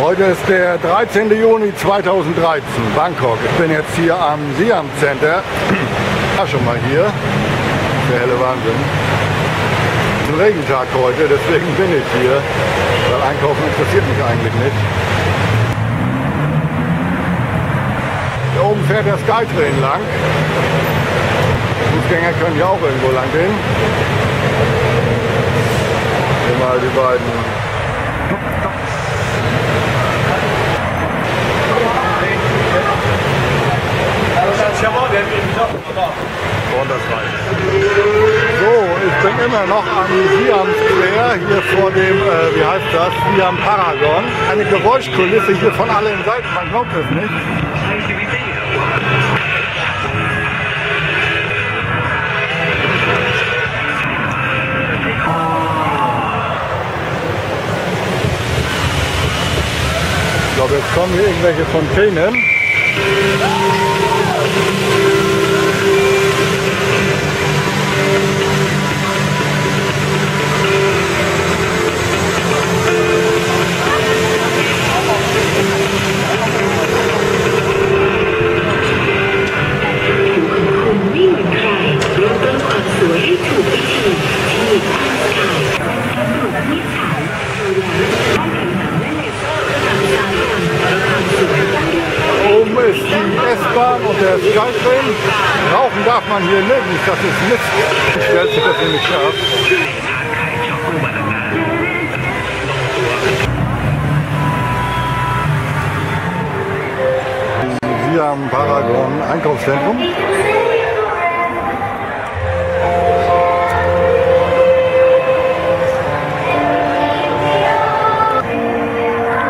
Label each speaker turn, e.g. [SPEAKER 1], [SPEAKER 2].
[SPEAKER 1] Heute ist der 13. Juni 2013, Bangkok. Ich bin jetzt hier am Siam Center. War schon mal hier. Der helle Wahnsinn. Ein Regentag heute, deswegen bin ich hier. Weil Einkaufen interessiert mich eigentlich nicht. Hier oben fährt der Skytrain lang. Fußgänger können ja auch irgendwo lang gehen. Hier mal die beiden. So, ich bin immer noch am Siam Square, hier vor dem, wie heißt das, Siam Paragon. Eine Geräuschkulisse hier von allen Seiten, man glaubt es nicht. Ich glaube, jetzt kommen hier irgendwelche Fontänen. Oben ist die S-Bahn und der Skytrain. Rauchen darf man hier nicht, das ist Mist. Ich stelle sich das hier nicht scharf. Siam Paragon Einkaufszentrum.